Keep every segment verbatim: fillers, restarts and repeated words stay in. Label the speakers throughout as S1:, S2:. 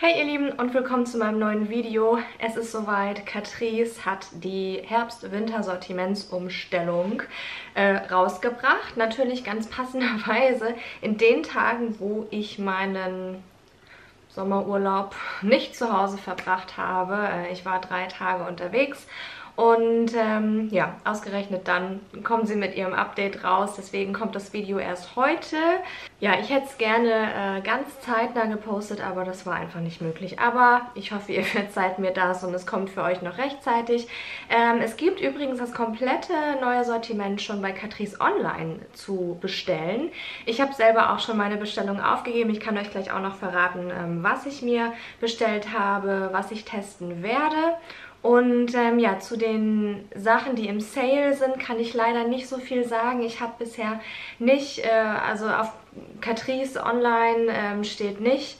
S1: Hey ihr Lieben und willkommen zu meinem neuen Video. Es ist soweit, Catrice hat die Herbst-Winter-Sortimentsumstellung äh, rausgebracht. Natürlich ganz passenderweise in den Tagen, wo ich meinen Sommerurlaub nicht zu Hause verbracht habe. Ich war drei Tage unterwegs. Und ähm, ja, ausgerechnet dann kommen sie mit ihrem Update raus, deswegen kommt das Video erst heute. Ja, ich hätte es gerne äh, ganz zeitnah gepostet, aber das war einfach nicht möglich. Aber ich hoffe, ihr verzeiht mir das und es kommt für euch noch rechtzeitig. Ähm, es gibt übrigens das komplette neue Sortiment schon bei Catrice Online zu bestellen. Ich habe selber auch schon meine Bestellung aufgegeben. Ich kann euch gleich auch noch verraten, ähm, was ich mir bestellt habe, was ich testen werde. Und ähm, ja, zu den Sachen, die im Sale sind, kann ich leider nicht so viel sagen. Ich habe bisher nicht, äh, also auf Catrice Online ähm, steht nicht,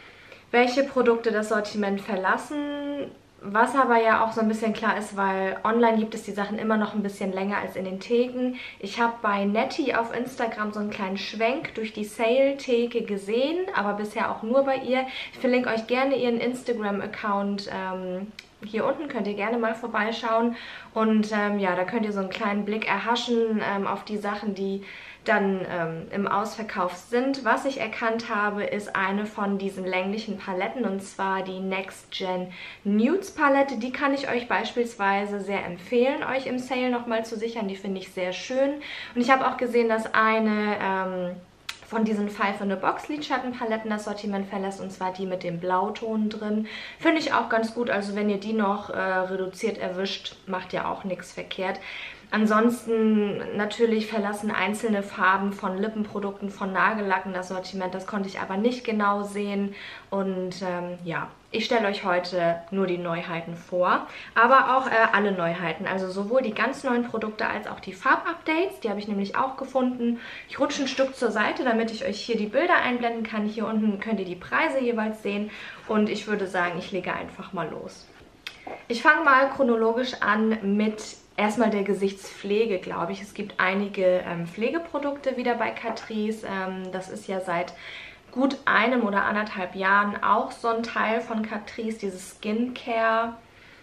S1: welche Produkte das Sortiment verlassen. Was aber ja auch so ein bisschen klar ist, weil online gibt es die Sachen immer noch ein bisschen länger als in den Theken. Ich habe bei Nettie auf Instagram so einen kleinen Schwenk durch die Sale-Theke gesehen, aber bisher auch nur bei ihr. Ich verlinke euch gerne ihren Instagram-Account ähm, hier unten, könnt ihr gerne mal vorbeischauen. Und ähm, ja, da könnt ihr so einen kleinen Blick erhaschen ähm, auf die Sachen, die dann ähm, im Ausverkauf sind. Was ich erkannt habe, ist eine von diesen länglichen Paletten, und zwar die Next Gen Nudes Palette. Die kann ich euch beispielsweise sehr empfehlen, euch im Sale nochmal zu sichern. Die finde ich sehr schön. Und ich habe auch gesehen, dass eine ähm, von diesen Five in a Box Lidschattenpaletten das Sortiment verlässt, und zwar die mit dem Blauton drin. Finde ich auch ganz gut, also wenn ihr die noch äh, reduziert erwischt, macht ja auch nichts verkehrt. Ansonsten natürlich verlassen einzelne Farben von Lippenprodukten, von Nagellacken das Sortiment. Das konnte ich aber nicht genau sehen. Und ähm, ja, ich stelle euch heute nur die Neuheiten vor. Aber auch äh, alle Neuheiten. Also sowohl die ganz neuen Produkte als auch die Farbupdates. Die habe ich nämlich auch gefunden. Ich rutsche ein Stück zur Seite, damit ich euch hier die Bilder einblenden kann. Hier unten könnt ihr die Preise jeweils sehen. Und ich würde sagen, ich lege einfach mal los. Ich fange mal chronologisch an mit erstmal der Gesichtspflege, glaube ich. Es gibt einige ähm, Pflegeprodukte wieder bei Catrice. Ähm, das ist ja seit gut einem oder anderthalb Jahren auch so ein Teil von Catrice, dieses Skincare,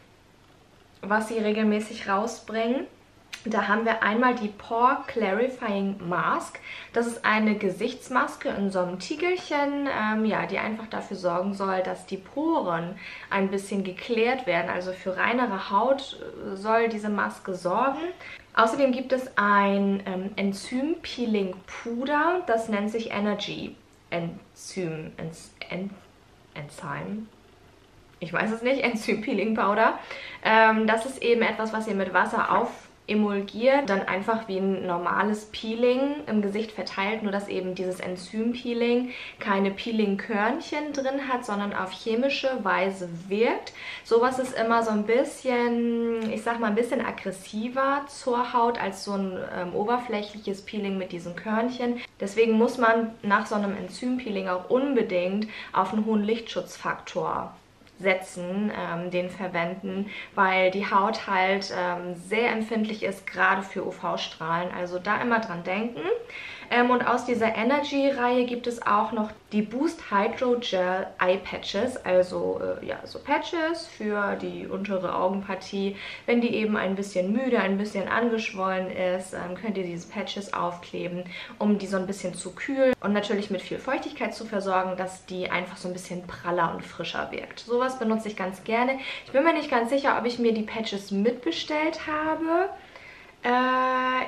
S1: was sie regelmäßig rausbringen. Da haben wir einmal die Pore Clarifying Mask. Das ist eine Gesichtsmaske in so einem Tiegelchen, ähm, ja, die einfach dafür sorgen soll, dass die Poren ein bisschen geklärt werden. Also für reinere Haut soll diese Maske sorgen. Außerdem gibt es ein ähm, Enzym-Peeling-Puder, das nennt sich Energy Enzym, Enz, en, Enzyme. Ich weiß es nicht, Enzym-Peeling-Powder. Ähm, das ist eben etwas, was ihr mit Wasser auf emulgiert, dann einfach wie ein normales Peeling im Gesicht verteilt, nur dass eben dieses Enzym-Peeling keine Peeling-Körnchen drin hat, sondern auf chemische Weise wirkt. Sowas ist immer so ein bisschen, ich sag mal, ein bisschen aggressiver zur Haut als so ein ähm, oberflächliches Peeling mit diesen Körnchen. Deswegen muss man nach so einem Enzym-Peeling auch unbedingt auf einen hohen Lichtschutzfaktor setzen, ähm, den verwenden, weil die Haut halt ähm, sehr empfindlich ist, gerade für U V-Strahlen. Also da immer dran denken. Ähm, und aus dieser Energy-Reihe gibt es auch noch die Boost Hydro Gel Eye Patches, also äh, ja, so Patches für die untere Augenpartie. Wenn die eben ein bisschen müde, ein bisschen angeschwollen ist, ähm, könnt ihr diese Patches aufkleben, um die so ein bisschen zu kühlen und natürlich mit viel Feuchtigkeit zu versorgen, dass die einfach so ein bisschen praller und frischer wirkt. Sowas benutze ich ganz gerne. Ich bin mir nicht ganz sicher, ob ich mir die Patches mitbestellt habe. Äh...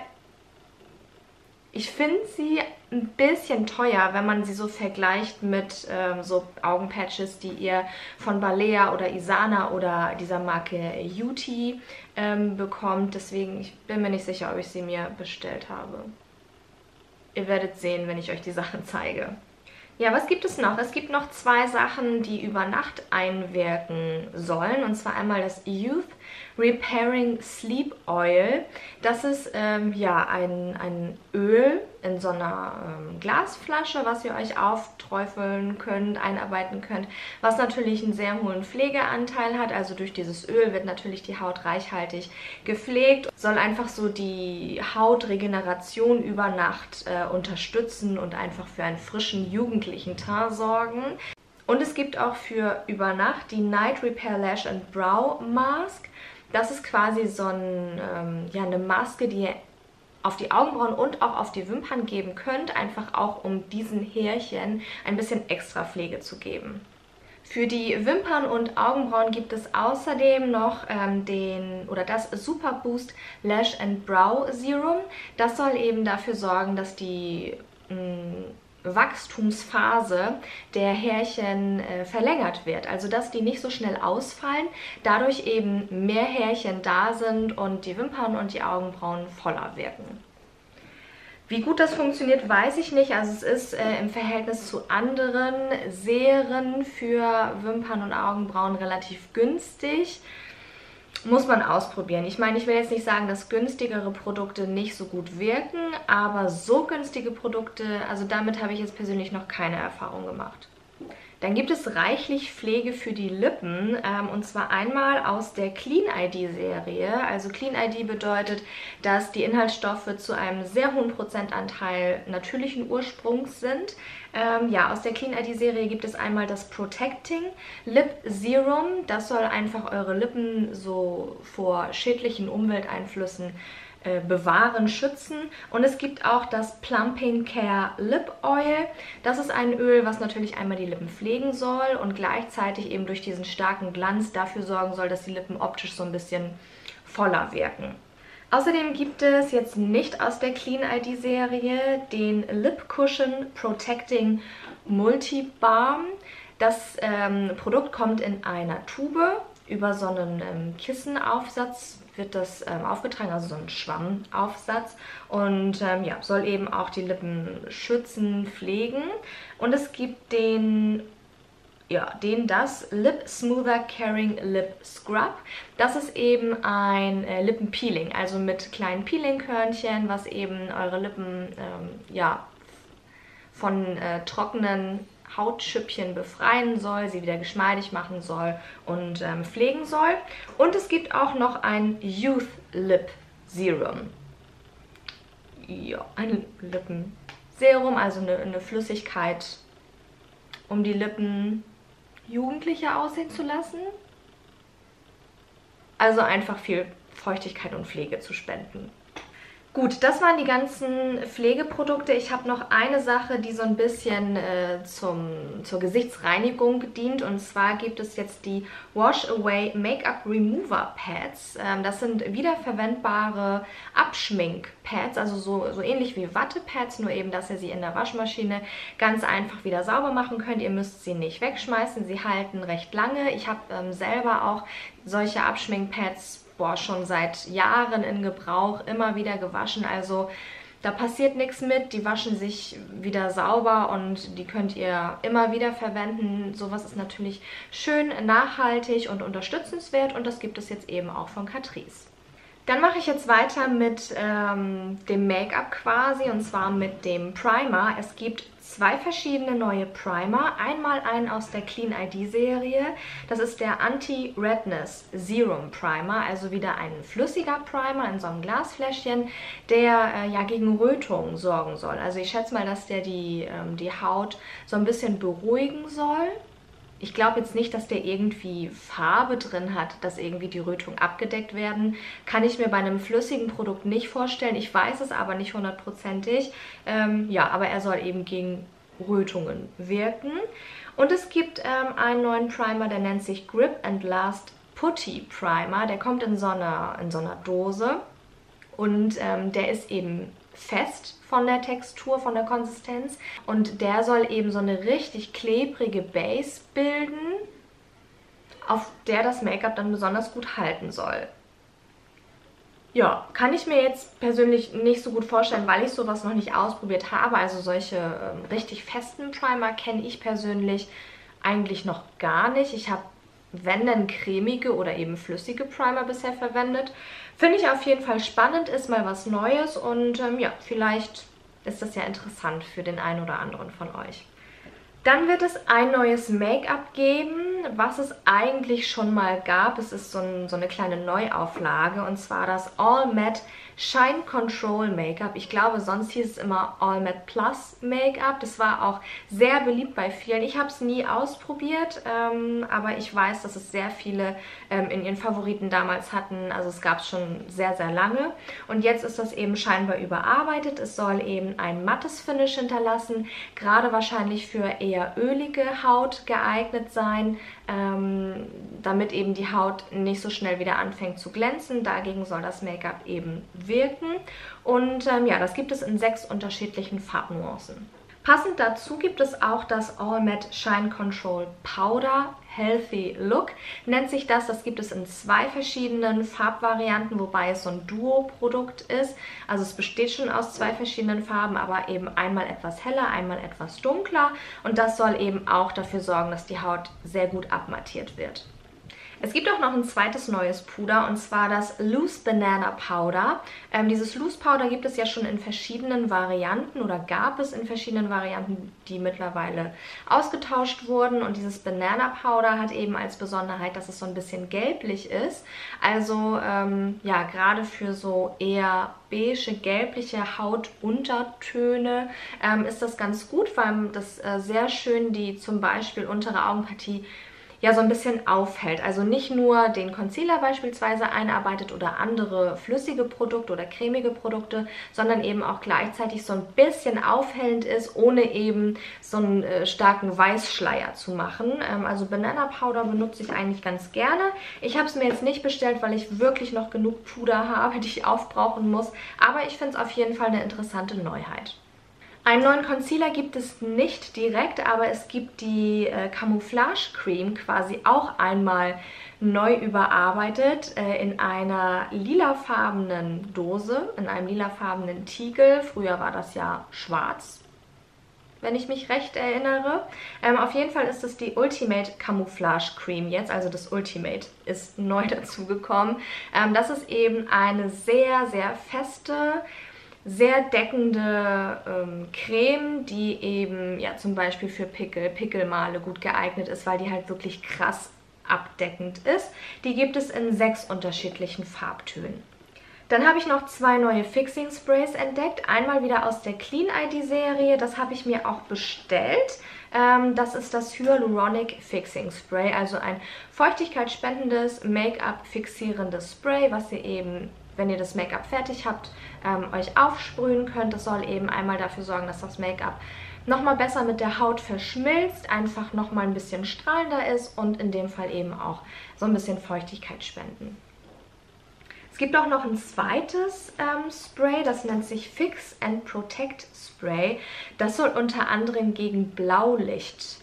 S1: Ich finde sie ein bisschen teuer, wenn man sie so vergleicht mit ähm, so Augenpatches, die ihr von Balea oder Isana oder dieser Marke Beauty ähm, bekommt. Deswegen, ich bin mir nicht sicher, ob ich sie mir bestellt habe. Ihr werdet sehen, wenn ich euch die Sachen zeige. Ja, was gibt es noch? Es gibt noch zwei Sachen, die über Nacht einwirken sollen. Und zwar einmal das Youth Repairing Sleep Oil. Das ist ähm, ja ein, ein Öl in so einer ähm, Glasflasche, was ihr euch aufträufeln könnt, einarbeiten könnt, was natürlich einen sehr hohen Pflegeanteil hat. Also durch dieses Öl wird natürlich die Haut reichhaltig gepflegt, soll einfach so die Hautregeneration über Nacht äh, unterstützen und einfach für einen frischen jugendlichen Teint sorgen. Und es gibt auch für über Nacht die Night Repair Lash and Brow Mask. Das ist quasi so ein, ähm, ja, eine Maske, die ihr auf die Augenbrauen und auch auf die Wimpern geben könnt, einfach auch um diesen Härchen ein bisschen extra Pflege zu geben. Für die Wimpern und Augenbrauen gibt es außerdem noch ähm, den oder das Super Boost Lash and Brow Serum. Das soll eben dafür sorgen, dass die mh, Wachstumsphase der Härchen äh, verlängert wird. Also dass die nicht so schnell ausfallen, dadurch eben mehr Härchen da sind und die Wimpern und die Augenbrauen voller wirken. Wie gut das funktioniert, weiß ich nicht. Also es ist äh, im Verhältnis zu anderen Serien für Wimpern und Augenbrauen relativ günstig. Muss man ausprobieren. Ich meine, ich will jetzt nicht sagen, dass günstigere Produkte nicht so gut wirken, aber so günstige Produkte, also damit habe ich jetzt persönlich noch keine Erfahrung gemacht. Dann gibt es reichlich Pflege für die Lippen, ähm, und zwar einmal aus der Clean I D-Serie. Also Clean I D bedeutet, dass die Inhaltsstoffe zu einem sehr hohen Prozentanteil natürlichen Ursprungs sind. Ähm, ja, aus der Clean I D-Serie gibt es einmal das Protecting Lip Serum. Das soll einfach eure Lippen so vor schädlichen Umwelteinflüssen bewahren, schützen. Und es gibt auch das Plumping Care Lip Oil. Das ist ein Öl, was natürlich einmal die Lippen pflegen soll und gleichzeitig eben durch diesen starken Glanz dafür sorgen soll, dass die Lippen optisch so ein bisschen voller wirken. Außerdem gibt es jetzt nicht aus der Clean I D-Serie den Lip Cushion Protecting Multi Balm. Das ähm, Produkt kommt in einer Tube. Über so einen ähm, Kissenaufsatz wird das ähm, aufgetragen, also so ein Schwammaufsatz, und ähm, ja, soll eben auch die Lippen schützen, pflegen. Und es gibt den, ja, den das Lip Smoother Caring Lip Scrub. Das ist eben ein äh, Lippenpeeling, also mit kleinen Peelingkörnchen, was eben eure Lippen ähm, ja, von äh, trockenen Hautschüppchen befreien soll, sie wieder geschmeidig machen soll und ähm, pflegen soll. Und es gibt auch noch ein Youth Lip Serum. Ja, ein Lippenserum, also eine, eine Flüssigkeit, um die Lippen jugendlicher aussehen zu lassen. Also einfach viel Feuchtigkeit und Pflege zu spenden. Gut, das waren die ganzen Pflegeprodukte. Ich habe noch eine Sache, die so ein bisschen äh, zum, zur Gesichtsreinigung dient. Und zwar gibt es jetzt die Wash Away Make-up Remover Pads. Ähm, das sind wiederverwendbare Abschminkpads, also so, so ähnlich wie Wattepads, nur eben, dass ihr sie in der Waschmaschine ganz einfach wieder sauber machen könnt. Ihr müsst sie nicht wegschmeißen, sie halten recht lange. Ich habe ähm, selber auch solche Abschminkpads Boah, schon seit Jahren in Gebrauch, immer wieder gewaschen, also da passiert nichts mit, die waschen sich wieder sauber und die könnt ihr immer wieder verwenden. Sowas ist natürlich schön nachhaltig und unterstützenswert und das gibt es jetzt eben auch von Catrice. Dann mache ich jetzt weiter mit ähm, dem Make-up quasi, und zwar mit dem Primer. Es gibt zwei verschiedene neue Primer. Einmal einen aus der Clean I D-Serie. Das ist der Anti-Redness Serum Primer, also wieder ein flüssiger Primer in so einem Glasfläschchen, der äh, ja gegen Rötungen sorgen soll. Also ich schätze mal, dass der die, ähm, die Haut so ein bisschen beruhigen soll. Ich glaube jetzt nicht, dass der irgendwie Farbe drin hat, dass irgendwie die Rötungen abgedeckt werden. Kann ich mir bei einem flüssigen Produkt nicht vorstellen. Ich weiß es aber nicht hundertprozentig. Ähm, ja, aber er soll eben gegen Rötungen wirken. Und es gibt ähm, einen neuen Primer, der nennt sich Grip and Last Putty Primer. Der kommt in so einer, in so einer Dose und ähm, der ist eben fest von der Textur, von der Konsistenz, und der soll eben so eine richtig klebrige Base bilden, auf der das Make-up dann besonders gut halten soll. Ja, kann ich mir jetzt persönlich nicht so gut vorstellen, weil ich sowas noch nicht ausprobiert habe. Also solche ähm, richtig festen Primer kenne ich persönlich eigentlich noch gar nicht. Ich habe, wenn dann, cremige oder eben flüssige Primer bisher verwendet. Finde ich auf jeden Fall spannend, ist mal was Neues und ähm, ja, vielleicht ist das ja interessant für den einen oder anderen von euch. Dann wird es ein neues Make-up geben, was es eigentlich schon mal gab. Es ist so, ein, so eine kleine Neuauflage, und zwar das All Matte Shine Control Make-up. Ich glaube, sonst hieß es immer All Matte Plus Make-up. Das war auch sehr beliebt bei vielen. Ich habe es nie ausprobiert, ähm, aber ich weiß, dass es sehr viele ähm, in ihren Favoriten damals hatten. Also es gab es schon sehr, sehr lange. Und jetzt ist das eben scheinbar überarbeitet. Es soll eben ein mattes Finish hinterlassen, gerade wahrscheinlich für eher ölige Haut geeignet sein, ähm, damit eben die Haut nicht so schnell wieder anfängt zu glänzen. Dagegen soll das Make-up eben wirken. Und ähm, ja, das gibt es in sechs unterschiedlichen Farbnuancen. Passend dazu gibt es auch das All Matte Shine Control Powder Healthy Look, nennt sich das. Das gibt es in zwei verschiedenen Farbvarianten, wobei es so ein Duo-Produkt ist. Also es besteht schon aus zwei verschiedenen Farben, aber eben einmal etwas heller, einmal etwas dunkler. Und das soll eben auch dafür sorgen, dass die Haut sehr gut abmattiert wird. Es gibt auch noch ein zweites neues Puder, und zwar das Loose Banana Powder. Ähm, dieses Loose Powder gibt es ja schon in verschiedenen Varianten oder gab es in verschiedenen Varianten, die mittlerweile ausgetauscht wurden. Und dieses Banana Powder hat eben als Besonderheit, dass es so ein bisschen gelblich ist. Also ähm, ja, gerade für so eher beige, gelbliche Hautuntertöne ähm, ist das ganz gut, weil das äh, sehr schön die zum Beispiel untere Augenpartie ja so ein bisschen aufhält. Also nicht nur den Concealer beispielsweise einarbeitet oder andere flüssige Produkte oder cremige Produkte, sondern eben auch gleichzeitig so ein bisschen aufhellend ist, ohne eben so einen äh, starken Weißschleier zu machen. Ähm, also Banana Powder benutze ich eigentlich ganz gerne. Ich habe es mir jetzt nicht bestellt, weil ich wirklich noch genug Puder habe, die ich aufbrauchen muss. Aber ich finde es auf jeden Fall eine interessante Neuheit. Einen neuen Concealer gibt es nicht direkt, aber es gibt die äh, Camouflage Cream quasi auch einmal neu überarbeitet äh, in einer lilafarbenen Dose, in einem lilafarbenen Tiegel. Früher war das ja schwarz, wenn ich mich recht erinnere. Ähm, auf jeden Fall ist es die Ultimate Camouflage Cream jetzt, also das Ultimate ist neu dazugekommen. Ähm, das ist eben eine sehr, sehr feste, sehr deckende ähm, Creme, die eben ja zum Beispiel für Pickel, Pickelmale gut geeignet ist, weil die halt wirklich krass abdeckend ist. Die gibt es in sechs unterschiedlichen Farbtönen. Dann habe ich noch zwei neue Fixing Sprays entdeckt. Einmal wieder aus der Clean I D Serie, das habe ich mir auch bestellt. Ähm, das ist das Hyaluronic Fixing Spray, also ein feuchtigkeitsspendendes, Make-up fixierendes Spray, was ihr eben, wenn ihr das Make-up fertig habt, ähm, euch aufsprühen könnt. Das soll eben einmal dafür sorgen, dass das Make-up nochmal besser mit der Haut verschmilzt, einfach nochmal ein bisschen strahlender ist und in dem Fall eben auch so ein bisschen Feuchtigkeit spenden. Es gibt auch noch ein zweites ähm, Spray, das nennt sich Fix and Protect Spray. Das soll unter anderem gegen Blaulicht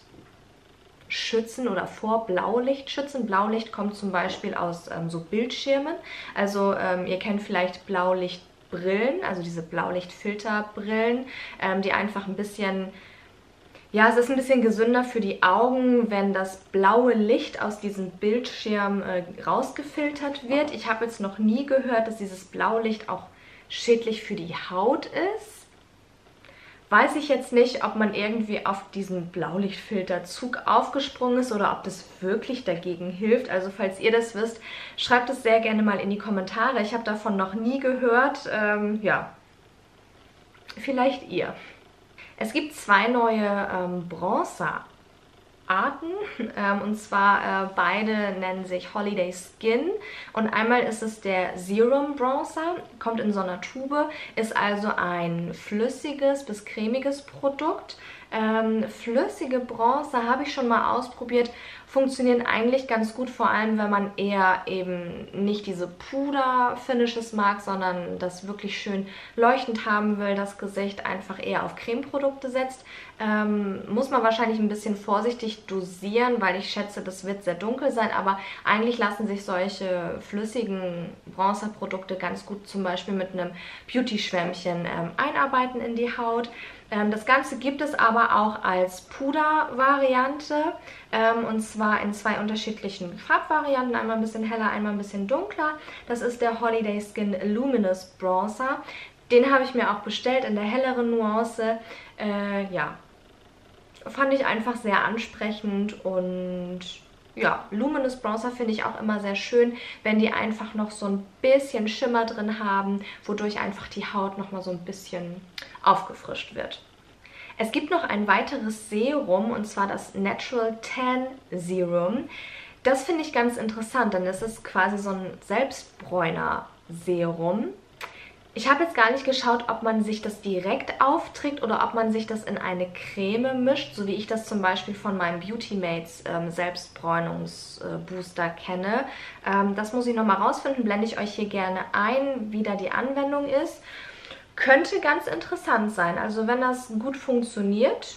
S1: schützen oder vor Blaulicht schützen. Blaulicht kommt zum Beispiel aus ähm, so Bildschirmen. Also ähm, ihr kennt vielleicht Blaulichtbrillen, also diese Blaulichtfilterbrillen, ähm, die einfach ein bisschen, ja, es ist ein bisschen gesünder für die Augen, wenn das blaue Licht aus diesem Bildschirm äh, rausgefiltert wird. Ich habe jetzt noch nie gehört, dass dieses Blaulicht auch schädlich für die Haut ist. Weiß ich jetzt nicht, ob man irgendwie auf diesen Blaulichtfilterzug aufgesprungen ist oder ob das wirklich dagegen hilft. Also falls ihr das wisst, schreibt es sehr gerne mal in die Kommentare. Ich habe davon noch nie gehört. Ähm, ja, vielleicht ihr. Es gibt zwei neue ähm, Bronzer Arten, ähm, und zwar äh, beide nennen sich Holiday Skin, und einmal ist es der Serum Bronzer, kommt in so einer Tube, ist also ein flüssiges bis cremiges Produkt. Ähm, flüssige Bronzer habe ich schon mal ausprobiert, funktionieren eigentlich ganz gut, vor allem wenn man eher eben nicht diese Puder-Finishes mag, sondern das wirklich schön leuchtend haben will, das Gesicht einfach eher auf Cremeprodukte setzt. Ähm, muss man wahrscheinlich ein bisschen vorsichtig dosieren, weil ich schätze, das wird sehr dunkel sein, aber eigentlich lassen sich solche flüssigen Bronzerprodukte ganz gut zum Beispiel mit einem Beauty-Schwämmchen ähm, einarbeiten in die Haut. Ähm, das Ganze gibt es aber auch als Puder-Variante, ähm, und zwar in zwei unterschiedlichen Farbvarianten, einmal ein bisschen heller, einmal ein bisschen dunkler. Das ist der Holiday Skin Luminous Bronzer. Den habe ich mir auch bestellt in der helleren Nuance. Äh, ja, fand ich einfach sehr ansprechend und ja, Luminous Bronzer finde ich auch immer sehr schön, wenn die einfach noch so ein bisschen Schimmer drin haben, wodurch einfach die Haut nochmal so ein bisschen aufgefrischt wird. Es gibt noch ein weiteres Serum, und zwar das Natural Tan Serum. Das finde ich ganz interessant, denn es ist quasi so ein Selbstbräuner-Serum. Ich habe jetzt gar nicht geschaut, ob man sich das direkt aufträgt oder ob man sich das in eine Creme mischt, so wie ich das zum Beispiel von meinem Beauty Mates ähm, Selbstbräunungsbooster kenne. Ähm, das muss ich nochmal rausfinden, blende ich euch hier gerne ein, wie da die Anwendung ist. Könnte ganz interessant sein, also wenn das gut funktioniert.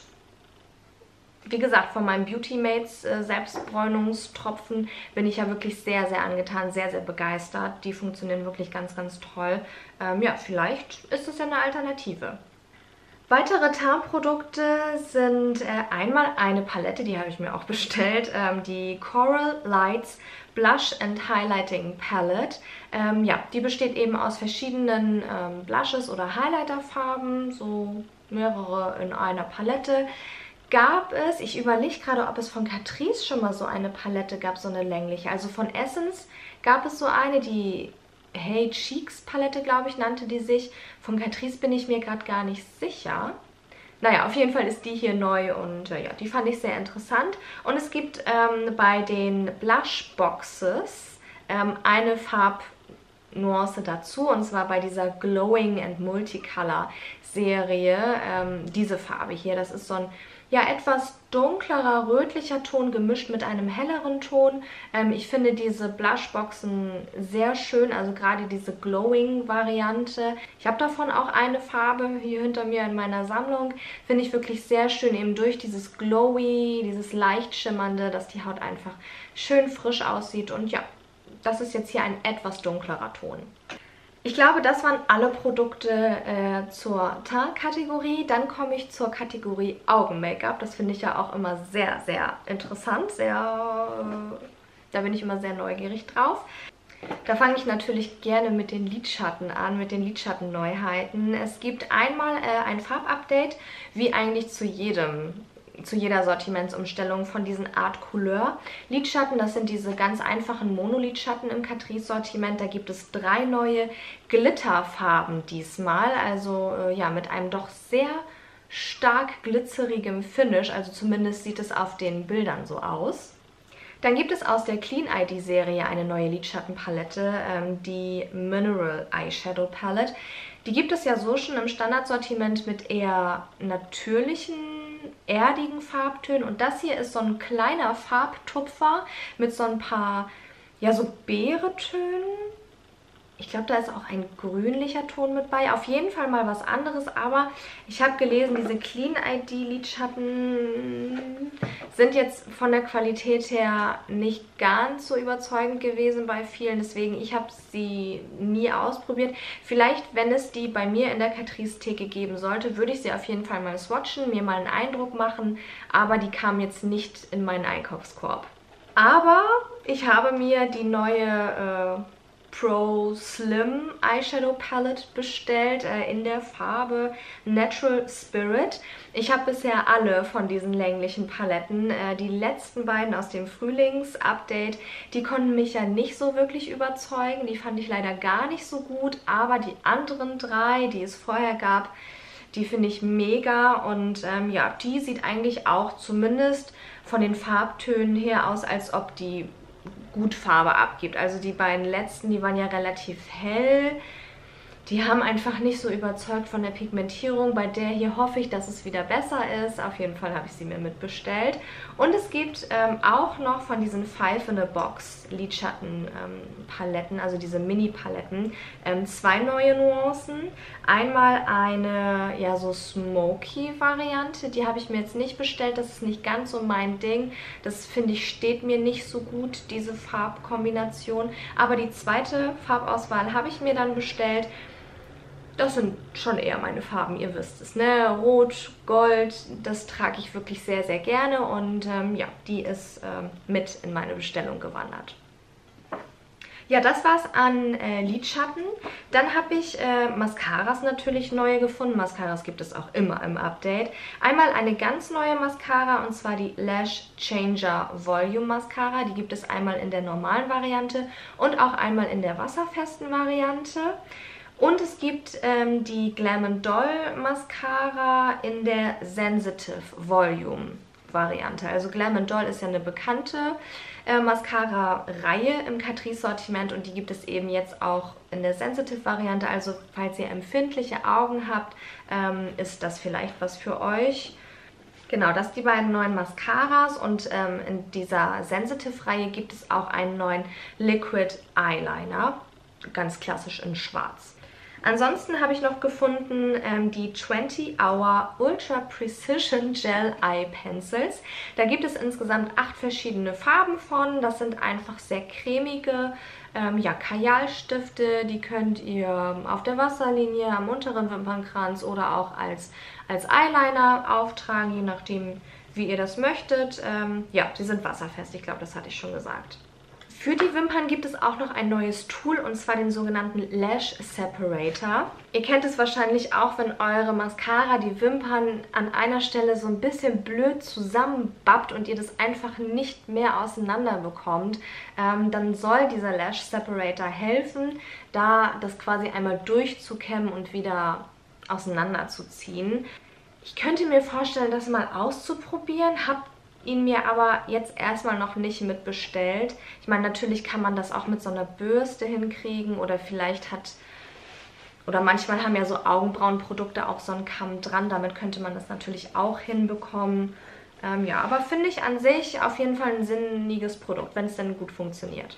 S1: Wie gesagt, von meinem Beauty Mates äh, Selbstbräunungstropfen bin ich ja wirklich sehr, sehr angetan, sehr, sehr begeistert. Die funktionieren wirklich ganz, ganz toll. Ähm, ja, vielleicht ist es ja eine Alternative. Weitere Tarnprodukte sind äh, einmal eine Palette, die habe ich mir auch bestellt, ähm, die Coral Lights Blush and Highlighting Palette. Ähm, ja, die besteht eben aus verschiedenen ähm, Blushes oder Highlighterfarben, so mehrere in einer Palette. Gab es, ich überlege gerade, ob es von Catrice schon mal so eine Palette gab, so eine längliche. Also von Essence gab es so eine, die Hey Cheeks Palette, glaube ich, nannte die sich. Von Catrice bin ich mir gerade gar nicht sicher. Naja, auf jeden Fall ist die hier neu und äh, ja, die fand ich sehr interessant. Und es gibt ähm, bei den Blush Boxes ähm, eine Farbnuance dazu, und zwar bei dieser Glowing and Multicolor Serie, ähm, diese Farbe hier. Das ist so ein ja, etwas dunklerer, rötlicher Ton gemischt mit einem helleren Ton. Ähm, ich finde diese Blushboxen sehr schön, also gerade diese Glowing-Variante. Ich habe davon auch eine Farbe hier hinter mir in meiner Sammlung. Finde ich wirklich sehr schön, eben durch dieses Glowy, dieses leicht schimmernde, dass die Haut einfach schön frisch aussieht. Und ja, das ist jetzt hier ein etwas dunklerer Ton. Ich glaube, das waren alle Produkte äh, zur Teint-Kategorie. Dann komme ich zur Kategorie Augen-Make-up. Das finde ich ja auch immer sehr, sehr interessant. Sehr, äh, da bin ich immer sehr neugierig drauf. Da fange ich natürlich gerne mit den Lidschatten an, mit den Lidschatten-Neuheiten. Es gibt einmal äh, ein Farbupdate, wie eigentlich zu jedem zu jeder Sortimentsumstellung von diesen Art Couleur Lidschatten. Das sind diese ganz einfachen Monolidschatten im Catrice Sortiment. Da gibt es drei neue Glitterfarben diesmal, also äh, ja, mit einem doch sehr stark glitzerigem Finish, also zumindest sieht es auf den Bildern so aus. Dann gibt es aus der Clean I D Serie eine neue Lidschattenpalette, ähm, die Mineral Eyeshadow Palette. Die gibt es ja so schon im Standardsortiment mit eher natürlichen, erdigen Farbtönen. Und das hier ist so ein kleiner Farbtupfer mit so ein paar, ja, so Beeretönen. Ich glaube, da ist auch ein grünlicher Ton mit bei. Auf jeden Fall mal was anderes. Aber ich habe gelesen, diese Clean I D Lidschatten sind jetzt von der Qualität her nicht ganz so überzeugend gewesen bei vielen. Deswegen, ich habe sie nie ausprobiert. Vielleicht, wenn es die bei mir in der Catrice-Theke geben sollte, würde ich sie auf jeden Fall mal swatchen, mir mal einen Eindruck machen. Aber die kamen jetzt nicht in meinen Einkaufskorb. Aber ich habe mir die neue Äh, Pro Slim Eyeshadow Palette bestellt äh, in der Farbe Natural Spirit. Ich habe bisher alle von diesen länglichen Paletten. Äh, die letzten beiden aus dem Frühlings-Update, die konnten mich ja nicht so wirklich überzeugen. Die fand ich leider gar nicht so gut, aber die anderen drei, die es vorher gab, die finde ich mega. Und ähm, ja, die sieht eigentlich auch zumindest von den Farbtönen her aus, als ob die gut Farbe abgibt. Also die beiden letzten, die waren ja relativ hell. Die haben einfach nicht so überzeugt von der Pigmentierung. Bei der hier hoffe ich, dass es wieder besser ist. Auf jeden Fall habe ich sie mir mitbestellt. Und es gibt ähm, auch noch von diesen Five in a Box Lidschatten-Paletten, ähm, also diese Mini-Paletten, ähm, zwei neue Nuancen. Einmal eine, ja, so Smoky-Variante. Die habe ich mir jetzt nicht bestellt. Das ist nicht ganz so mein Ding. Das, finde ich, steht mir nicht so gut, diese Farbkombination. Aber die zweite Farbauswahl habe ich mir dann bestellt. Das sind schon eher meine Farben, ihr wisst es, ne? Rot, Gold, das trage ich wirklich sehr, sehr gerne und ähm, ja, die ist ähm, mit in meine Bestellung gewandert. Ja, das war's an äh, Lidschatten. Dann habe ich äh, Mascaras natürlich neue gefunden. Mascaras gibt es auch immer im Update. Einmal eine ganz neue Mascara und zwar die Lash Changer Volume Mascara. Die gibt es einmal in der normalen Variante und auch einmal in der wasserfesten Variante. Und es gibt ähm, die Glam Doll Mascara in der Sensitive Volume Variante. Also Glam Doll ist ja eine bekannte äh, Mascara-Reihe im Catrice-Sortiment und die gibt es eben jetzt auch in der Sensitive-Variante. Also falls ihr empfindliche Augen habt, ähm, ist das vielleicht was für euch. Genau, das sind die beiden neuen Mascaras und ähm, in dieser Sensitive-Reihe gibt es auch einen neuen Liquid Eyeliner, ganz klassisch in schwarz. Ansonsten habe ich noch gefunden ähm, die zwanzig Hour Ultra Precision Gel Eye Pencils. Da gibt es insgesamt acht verschiedene Farben von. Das sind einfach sehr cremige ähm, ja, Kajalstifte. Die könnt ihr auf der Wasserlinie, am unteren Wimpernkranz oder auch als, als Eyeliner auftragen, je nachdem, wie ihr das möchtet. Ähm, ja, sie sind wasserfest. Ich glaube, das hatte ich schon gesagt. Für die Wimpern gibt es auch noch ein neues Tool und zwar den sogenannten Lash Separator. Ihr kennt es wahrscheinlich auch, wenn eure Mascara die Wimpern an einer Stelle so ein bisschen blöd zusammenbappt und ihr das einfach nicht mehr auseinander bekommt. Ähm, dann soll dieser Lash Separator helfen, da das quasi einmal durchzukämmen und wieder auseinanderzuziehen. Ich könnte mir vorstellen, das mal auszuprobieren. Habt ihn mir aber jetzt erstmal noch nicht mitbestellt. Ich meine, natürlich kann man das auch mit so einer Bürste hinkriegen oder vielleicht hat, oder manchmal haben ja so Augenbrauenprodukte auch so einen Kamm dran, damit könnte man das natürlich auch hinbekommen. Ähm, ja, aber finde ich an sich auf jeden Fall ein sinniges Produkt, wenn es denn gut funktioniert.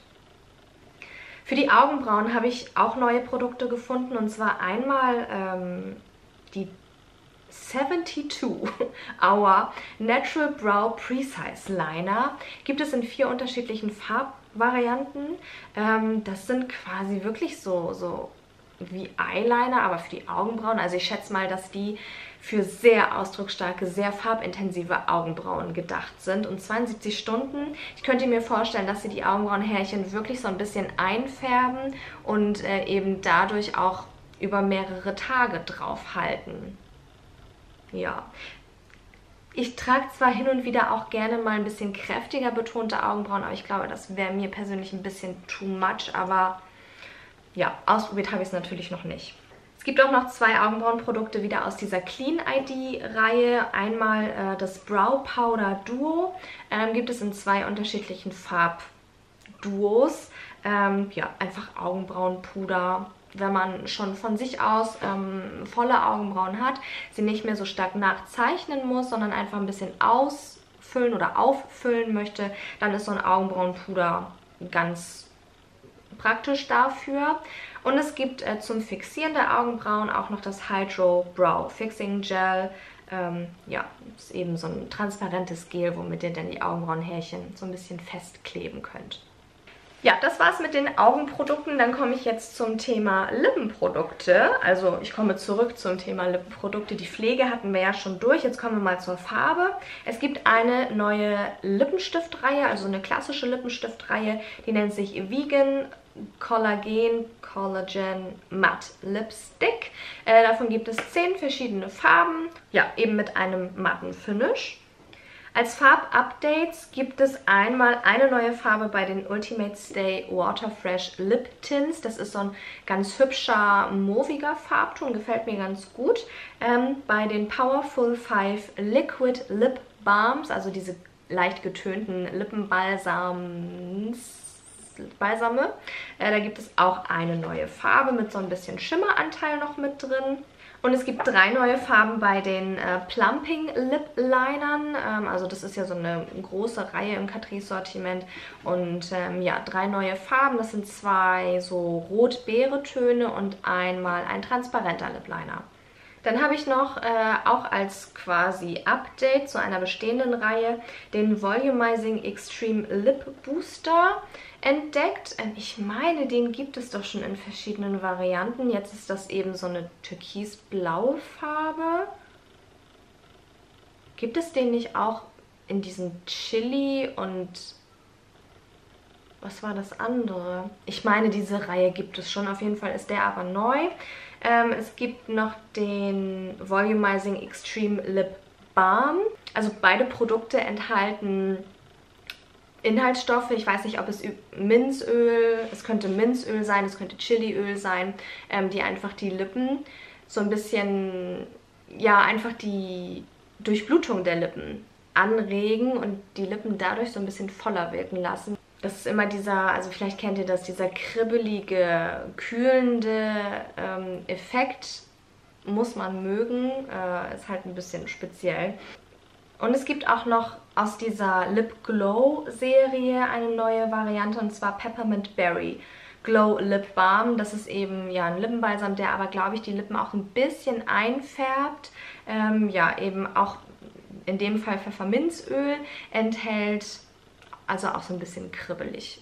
S1: Für die Augenbrauen habe ich auch neue Produkte gefunden und zwar einmal ähm, die zweiundsiebzig Hour Natural Brow Precise Liner. Gibt es in vier unterschiedlichen Farbvarianten. Ähm, das sind quasi wirklich so, so wie Eyeliner, aber für die Augenbrauen. Also ich schätze mal, dass die für sehr ausdrucksstarke, sehr farbintensive Augenbrauen gedacht sind. Und zweiundsiebzig Stunden. Ich könnte mir vorstellen, dass sie die Augenbrauenhärchen wirklich so ein bisschen einfärben und äh, eben dadurch auch über mehrere Tage drauf halten. Ja, ich trage zwar hin und wieder auch gerne mal ein bisschen kräftiger betonte Augenbrauen, aber ich glaube, das wäre mir persönlich ein bisschen too much, aber ja, ausprobiert habe ich es natürlich noch nicht. Es gibt auch noch zwei Augenbrauenprodukte wieder aus dieser Clean I D-Reihe. Einmal äh, das Brow Powder Duo, ähm, gibt es in zwei unterschiedlichen Farbduos. Ähm, ja, einfach Augenbrauenpuder. Wenn man schon von sich aus ähm, volle Augenbrauen hat, sie nicht mehr so stark nachzeichnen muss, sondern einfach ein bisschen ausfüllen oder auffüllen möchte, dann ist so ein Augenbrauenpuder ganz praktisch dafür. Und es gibt äh, zum Fixieren der Augenbrauen auch noch das Hydro Brow Fixing Gel. Ähm, ja, ist eben so ein transparentes Gel, womit ihr dann die Augenbrauenhärchen so ein bisschen festkleben könnt. Ja, das war's mit den Augenprodukten. Dann komme ich jetzt zum Thema Lippenprodukte. Also ich komme zurück zum Thema Lippenprodukte. Die Pflege hatten wir ja schon durch. Jetzt kommen wir mal zur Farbe. Es gibt eine neue Lippenstiftreihe, also eine klassische Lippenstiftreihe. Die nennt sich Vegan Collagen Collagen Matte Lipstick. Äh, davon gibt es zehn verschiedene Farben. Ja, eben mit einem matten Finish. Als Farbupdates gibt es einmal eine neue Farbe bei den Ultimate Stay Waterfresh Lip Tints. Das ist so ein ganz hübscher, mauviger Farbton, gefällt mir ganz gut. Ähm, bei den Powerful fünf Liquid Lip Balms, also diese leicht getönten Lippenbalsams, Balsame, äh, da gibt es auch eine neue Farbe mit so ein bisschen Schimmeranteil noch mit drin. Und es gibt drei neue Farben bei den äh, Plumping Lip Linern. Ähm, also das ist ja so eine große Reihe im Catrice-Sortiment. Und ähm, ja, drei neue Farben. Das sind zwei so Rot-Beere-Töne und einmal ein transparenter Lip Liner. Dann habe ich noch äh, auch als quasi Update zu einer bestehenden Reihe den Volumizing Extreme Lip Booster entdeckt. Ich meine, den gibt es doch schon in verschiedenen Varianten. Jetzt ist das eben so eine türkisblaue Farbe. Gibt es den nicht auch in diesen Chili und was war das andere? Ich meine, diese Reihe gibt es schon. Auf jeden Fall ist der aber neu. Ähm, es gibt noch den Volumizing Extreme Lip Balm. Also beide Produkte enthalten Inhaltsstoffe. Ich weiß nicht, ob es Minzöl, es könnte Minzöl sein, es könnte Chiliöl sein, ähm, die einfach die Lippen so ein bisschen, ja, einfach die Durchblutung der Lippen anregen und die Lippen dadurch so ein bisschen voller wirken lassen. Das ist immer dieser, also vielleicht kennt ihr das, dieser kribbelige, kühlende ähm, Effekt, muss man mögen, äh, ist halt ein bisschen speziell. Und es gibt auch noch aus dieser Lip Glow Serie eine neue Variante, und zwar Peppermint Berry Glow Lip Balm. Das ist eben ja ein Lippenbalsam, der aber, glaube ich, die Lippen auch ein bisschen einfärbt. Ähm, ja, eben auch in dem Fall Pfefferminzöl enthält, also auch so ein bisschen kribbelig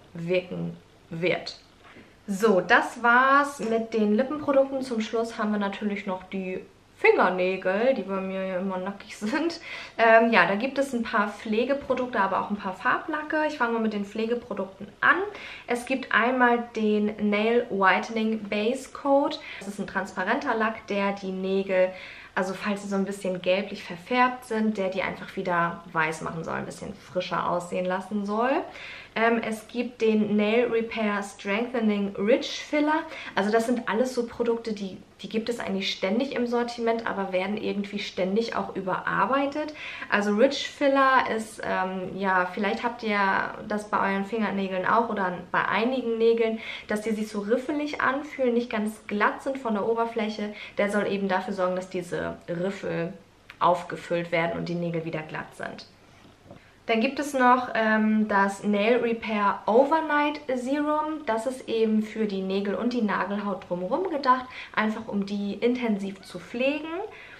S1: wirken wird. So, das war's mit den Lippenprodukten. Zum Schluss haben wir natürlich noch die Fingernägel, die bei mir ja immer nackig sind. Ähm, ja, da gibt es ein paar Pflegeprodukte, aber auch ein paar Farblacke. Ich fange mal mit den Pflegeprodukten an. Es gibt einmal den Nail Whitening Base Coat. Das ist ein transparenter Lack, der die Nägel, also falls sie so ein bisschen gelblich verfärbt sind, der die einfach wieder weiß machen soll, ein bisschen frischer aussehen lassen soll. Ähm, es gibt den Nail Repair Strengthening Ridge Filler. Also das sind alles so Produkte, die, die gibt es eigentlich ständig im Sortiment, aber werden irgendwie ständig auch überarbeitet. Also Ridge Filler ist, ähm, ja, vielleicht habt ihr das bei euren Fingernägeln auch oder bei einigen Nägeln, dass die sich so riffelig anfühlen, nicht ganz glatt sind von der Oberfläche. Der soll eben dafür sorgen, dass diese Riffel aufgefüllt werden und die Nägel wieder glatt sind. Dann gibt es noch ähm, das Nail Repair Overnight Serum. Das ist eben für die Nägel und die Nagelhaut drumherum gedacht, einfach um die intensiv zu pflegen.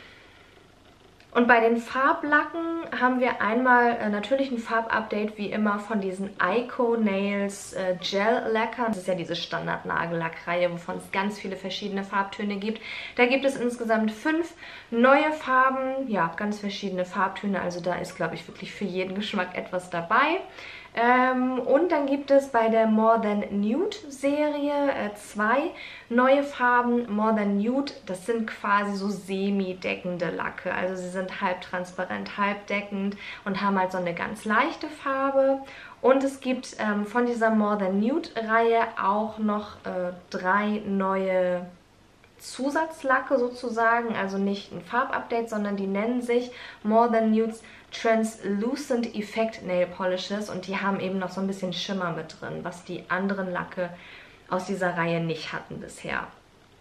S1: Und bei den Farblacken haben wir einmal äh, natürlich ein Farbupdate, wie immer, von diesen Ico Nails äh, Gel Lacquer. Das ist ja diese Standard-Nagellackreihe, wovon es ganz viele verschiedene Farbtöne gibt. Da gibt es insgesamt fünf neue Farben, ja, ganz verschiedene Farbtöne. Also da ist, glaube ich, wirklich für jeden Geschmack etwas dabei. Ähm, und dann gibt es bei der More Than Nude Serie äh, zwei neue Farben. More Than Nude, das sind quasi so semi-deckende Lacke. Also sie sind halb transparent, halb deckend und haben halt so eine ganz leichte Farbe. Und es gibt ähm, von dieser More Than Nude Reihe auch noch äh, drei neue Zusatzlacke sozusagen, also nicht ein Farbupdate, sondern die nennen sich More Than Nudes Translucent Effect Nail Polishes und die haben eben noch so ein bisschen Schimmer mit drin, was die anderen Lacke aus dieser Reihe nicht hatten bisher.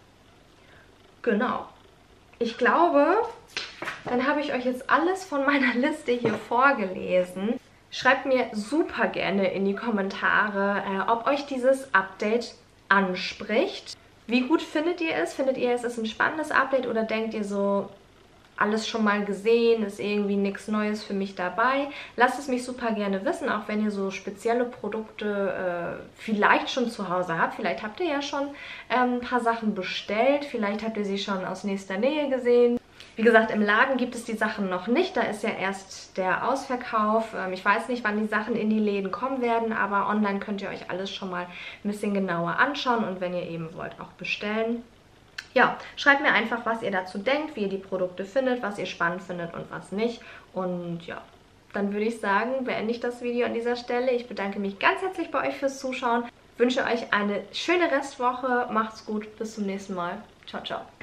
S1: Genau. Ich glaube, dann habe ich euch jetzt alles von meiner Liste hier vorgelesen. Schreibt mir super gerne in die Kommentare, äh, ob euch dieses Update anspricht. Wie gut findet ihr es? Findet ihr, es ist ein spannendes Update oder denkt ihr so, alles schon mal gesehen, ist irgendwie nichts Neues für mich dabei? Lasst es mich super gerne wissen, auch wenn ihr so spezielle Produkte äh, vielleicht schon zu Hause habt. Vielleicht habt ihr ja schon ähm, ein paar Sachen bestellt, vielleicht habt ihr sie schon aus nächster Nähe gesehen. Wie gesagt, im Laden gibt es die Sachen noch nicht, da ist ja erst der Ausverkauf. Ähm, ich weiß nicht, wann die Sachen in die Läden kommen werden, aber online könnt ihr euch alles schon mal ein bisschen genauer anschauen und wenn ihr eben wollt, auch bestellen. Ja, schreibt mir einfach, was ihr dazu denkt, wie ihr die Produkte findet, was ihr spannend findet und was nicht. Und ja, dann würde ich sagen, beende ich das Video an dieser Stelle. Ich bedanke mich ganz herzlich bei euch fürs Zuschauen. Wünsche euch eine schöne Restwoche. Macht's gut, bis zum nächsten Mal. Ciao, ciao.